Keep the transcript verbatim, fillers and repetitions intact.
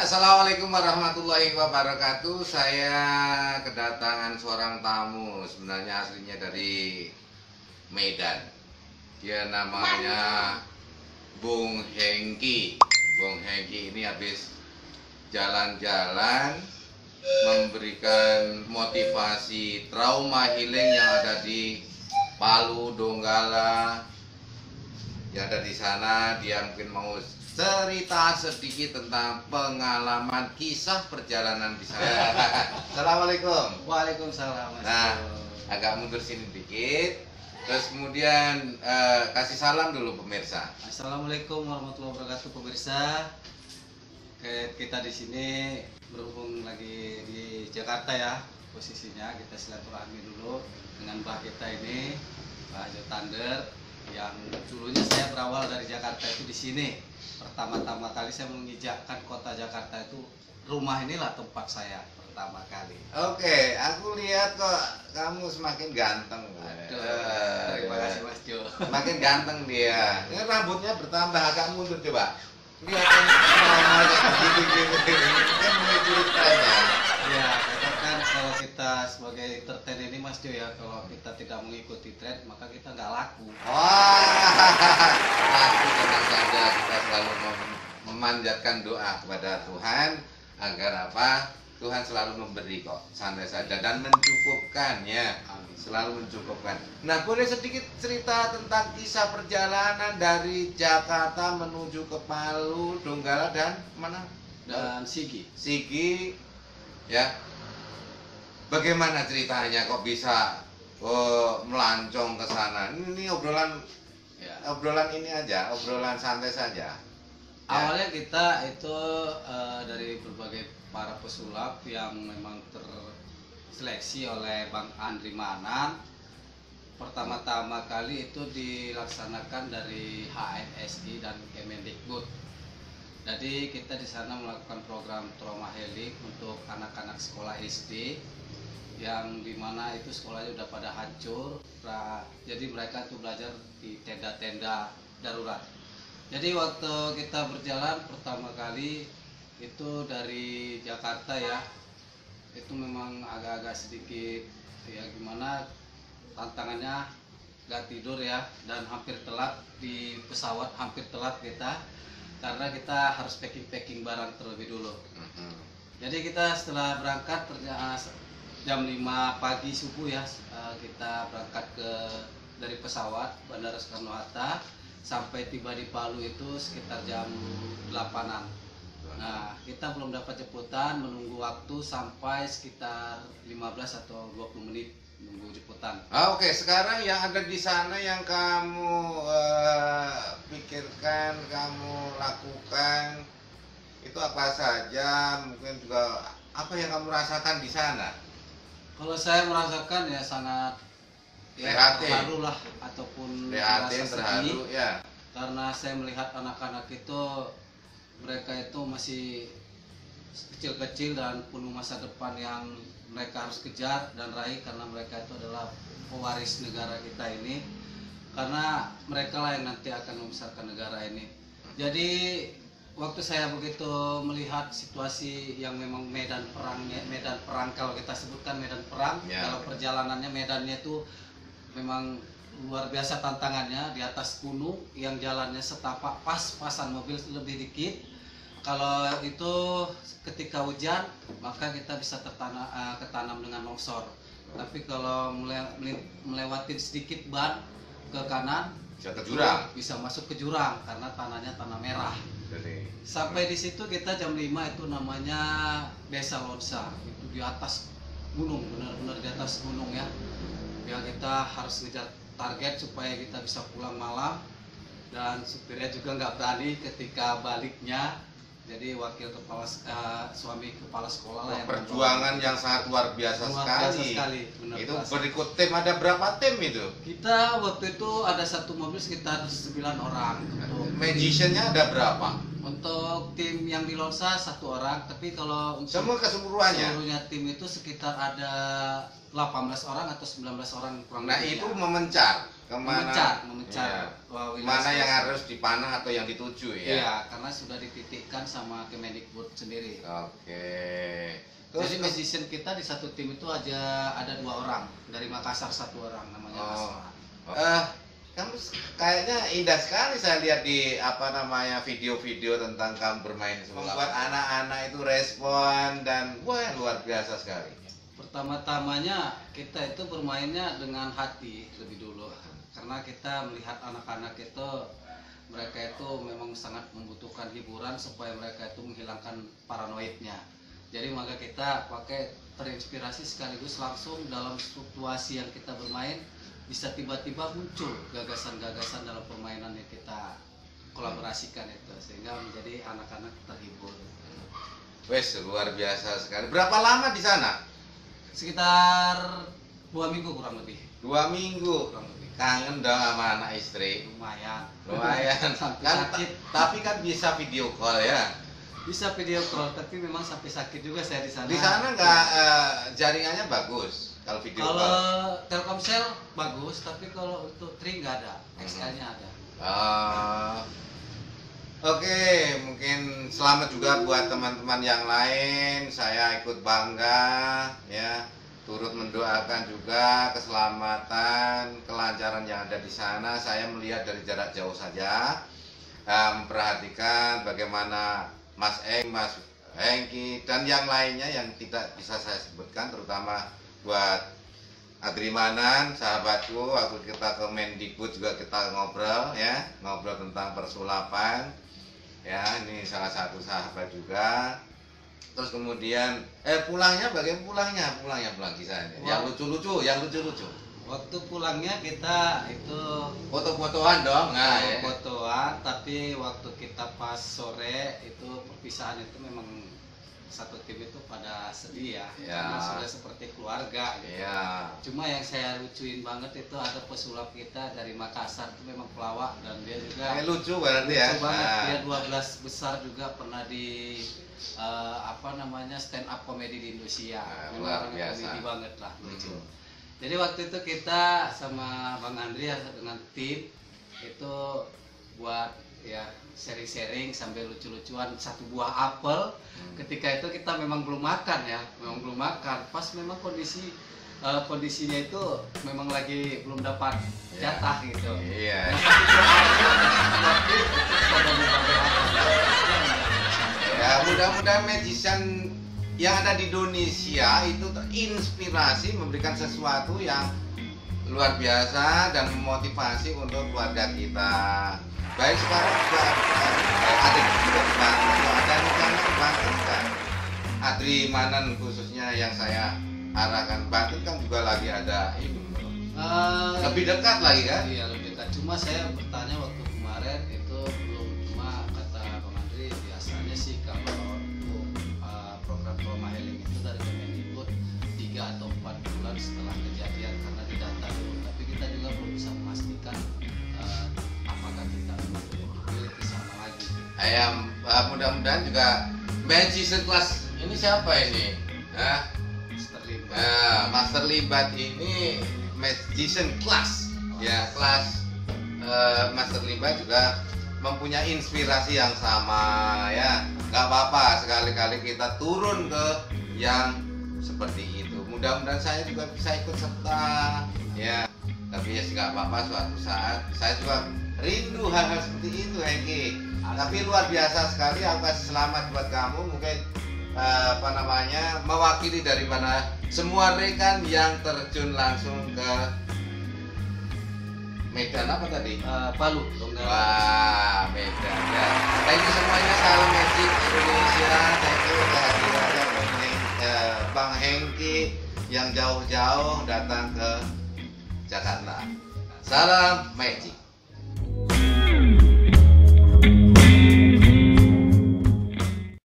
Assalamualaikum warahmatullahi wabarakatuh. Saya kedatangan seorang tamu, sebenarnya aslinya dari Medan. Dia namanya Bung Hengki. Bung Hengki ini habis jalan-jalan memberikan motivasi trauma healing yang ada di Palu, Donggala. Yang ada di sana, dia mungkin mau cerita sedikit tentang pengalaman kisah perjalanan di sana. Assalamualaikum. Waalaikumsalam. Nah, agak mundur sini dikit. Terus kemudian eh, kasih salam dulu pemirsa. Assalamualaikum warahmatullahi wabarakatuh pemirsa. Kita di sini berhubung lagi di Jakarta ya. Posisinya kita silaturahmi dulu dengan Mbah kita ini, Pak Jotander, yang dulunya saya berawal dari Jakarta itu di sini. Pertama-tama kali saya menginjakkan kota Jakarta itu, rumah inilah tempat saya pertama kali. Oke, aku lihat kok kamu semakin ganteng. Aduh, Eh, terima kasih Mas Jo. Semakin ganteng dia. Ini rambutnya bertambah, agak mundur coba. Lihat kan begitu-gitu. Kan mengikuti trennya. Ya, katakan kalau kita sebagai entertain ini Mas Jo ya, kalau kita tidak mengikuti tren maka kita nggak laku. Wah, aku tenang saja, kita selalu mem- memanjatkan doa kepada Tuhan agar apa? Tuhan selalu memberi kok, santai saja dan mencukupkan ya, selalu mencukupkan. Nah, boleh sedikit cerita tentang kisah perjalanan dari Jakarta menuju ke Palu, Donggala dan mana? Dan Sigi. Sigi, ya. Bagaimana ceritanya kok bisa oh, melancong ke sana? Ini obrolan Ya. obrolan ini aja, obrolan santai saja. Awalnya kita itu eh, dari berbagai para pesulap yang memang terseleksi oleh Bang Andri Manan. Pertama-tama kali itu dilaksanakan dari H N S I dan Kemendikbud. Jadi kita di sana melakukan program trauma healing untuk anak-anak sekolah S D yang dimana itu sekolahnya udah pada hancur. Nah, jadi mereka tuh belajar di tenda-tenda darurat. Jadi waktu kita berjalan pertama kali itu dari Jakarta ya, itu memang agak-agak sedikit ya gimana, tantangannya gak tidur ya, dan hampir telat di pesawat, hampir telat kita karena kita harus packing-packing barang terlebih dulu. Jadi kita setelah berangkat ternyata jam lima pagi subuh ya, kita berangkat ke dari pesawat Bandara Soekarno-Hatta sampai tiba di Palu itu sekitar jam delapanan. Nah, kita belum dapat jemputan, menunggu waktu sampai sekitar lima belas atau dua puluh menit menunggu jemputan. Ah, Oke, sekarang yang ada di sana yang kamu eh, pikirkan, kamu lakukan itu apa saja? Mungkin juga apa yang kamu rasakan di sana? Kalau saya merasakan ya sangat ya, Prihatin. terharu lah ataupun Prihatin, merasa terharu, sedih, ya. karena saya melihat anak-anak itu mereka itu masih kecil-kecil dan penuh masa depan yang mereka harus kejar dan raih, karena mereka itu adalah pewaris negara kita ini, karena mereka lah yang nanti akan membesarkan negara ini. Jadi waktu saya begitu melihat situasi yang memang medan perangnya, medan perang kalau kita sebutkan medan perang, Ya. kalau perjalanannya medannya itu memang luar biasa tantangannya, di atas gunung yang jalannya setapak, pas-pasan mobil lebih dikit. Kalau itu ketika hujan maka kita bisa tertanam, uh, ketanam dengan longsor. Tapi kalau mele melewati sedikit ban ke kanan Bisa ke jurang. bisa masuk ke jurang karena tanahnya tanah merah. Jadi, Sampai di situ kita jam lima itu namanya Desa Lonsa, itu di atas gunung, benar-benar di atas gunung ya. Ya kita harus ngejar target supaya kita bisa pulang malam, dan supirnya juga nggak berani ketika baliknya. Jadi wakil kepala uh, suami kepala sekolah lah yang perjuangan yang sangat luar biasa luar sekali. biasa sekali, benar Itu biasa. berikut tim, ada berapa tim itu? Kita waktu itu ada satu mobil sekitar sembilan orang. Untuk Magiciannya ada berapa? Untuk tim yang di Lonsa satu orang, tapi kalau untuk Semua keseluruhannya. seluruhnya tim itu sekitar ada delapan belas orang atau sembilan belas orang kurang Nah lebih itu ya. memencar. kemana memecat, memecat ya, uh, wilayah mana yang selesai. harus dipanah atau yang dituju ya. Iya, karena sudah dititikkan sama Kemendikbud sendiri. Oke. Jadi musician kita di satu tim itu aja ada dua orang, dari Makassar satu orang namanya Oh. Asma. Eh, kamu s- kayaknya indah sekali saya lihat di apa namanya video-video tentang kamu bermain sulap. Membuat anak-anak itu respon dan wah luar biasa sekali. Pertama-tamanya kita itu bermainnya dengan hati lebih dulu, karena kita melihat anak-anak itu mereka itu memang sangat membutuhkan hiburan supaya mereka itu menghilangkan paranoidnya. Jadi maka kita pakai terinspirasi sekaligus langsung dalam situasi yang kita bermain bisa tiba-tiba muncul gagasan-gagasan dalam permainan yang kita kolaborasikan itu sehingga menjadi anak-anak terhibur. Wes luar biasa sekali. Berapa lama di sana? Sekitar dua minggu kurang lebih. Dua minggu. Kurang lebih. Kangen dong sama anak istri. Lumayan. Lumayan. Sampai Kan, sakit. tapi kan bisa video call ya. Bisa video call, tapi memang sampai sakit juga saya di sana. Di sana nggak eh, jaringannya bagus kalau video Kalau call. Telkomsel bagus, tapi kalau untuk Tri nggak ada, X L-nya ada. Oh. Oke, mungkin selamat juga buat teman-teman yang lain. Saya ikut bangga ya, turut mendoakan juga keselamatan, kelancaran yang ada di sana. Saya melihat dari jarak jauh saja, eh, memperhatikan bagaimana Mas Eng, Mas Hengki dan yang lainnya yang tidak bisa saya sebutkan, terutama buat Adrimanan, sahabatku, waktu kita ke Mendikbud juga kita ngobrol ya, ngobrol tentang persulapan. Ya, ini salah satu sahabat juga. Terus kemudian eh pulangnya bagaimana pulangnya? Pulangnya pulang kisahnya. Yang lucu-lucu, yang lucu-lucu. Waktu pulangnya kita itu Foto-fotoan dong. Nah, ya. fotoan, tapi waktu kita pas sore itu perpisahan itu memang satu tim itu pada sedih ya, Ya. karena sudah seperti keluarga gitu. Iya. Cuma yang saya lucuin banget itu ada pesulap kita dari Makassar itu memang pelawak dan dia juga Eh, lucu berarti ya. lucu banget. Nah. Dia dua belas besar juga pernah di eh, apa namanya stand up komedi di Indonesia. Nah, Memang luar orangnya biasa. komedi banget lah, lucu. Hmm. Jadi waktu itu kita sama Bang Andri ya, dengan tim itu buat ya sharing-sharing sambil lucu-lucuan satu buah apel. Hmm. Ketika itu kita memang belum makan ya, memang belum makan. Pas memang kondisi eh, kondisinya itu memang lagi belum dapat Ya. jatah gitu. Iya. Ya, mudah-mudahan magician yang ada di Indonesia itu terinspirasi memberikan sesuatu yang luar biasa dan memotivasi untuk keluarga kita. Baik sekarang juga eh, ada juga di Banten, kalau ada rencana ke Banten kan. Adrimanan khususnya yang saya arahkan Banten kan juga lagi ada ini. Eh, Lebih dekat lagi kan? Iya lebih dekat. Cuma saya bertanya waktu kemarin itu belum, cuma kata Bang Andri biasanya sih kalau untuk uh, program trauma healing itu dari Kemendikbud tiga atau empat bulan setelah kejadian karena didata dulu. Tapi kita juga belum bisa memastikan uh, apakah kita memang pilih ke sana lagi. Ayam, uh, mudah-mudahan juga magician kelas ini siapa ini? Hah? Terlibat. Nah, Master Libat ini magician kelas, ya kelas eh, Master Libat juga mempunyai inspirasi yang sama ya. Gak apa-apa sekali-kali kita turun ke yang seperti itu. Mudah-mudahan saya juga bisa ikut serta ya. Tapi ya nggak apa-apa, suatu saat saya juga rindu hal-hal seperti itu, Hengki. Tapi luar biasa sekali. Aku kasih selamat buat kamu. Mungkin eh, apa namanya mewakili daripada semua rekan yang terjun langsung ke Medan apa tadi? Uh, Palu, Donggala. Wah, Medan ya. Thank you semuanya, salam Magic Indonesia. Thank you kehadirannya Bang Heng- eh, Bang Hengki yang jauh-jauh datang ke Jakarta. Salam Magic.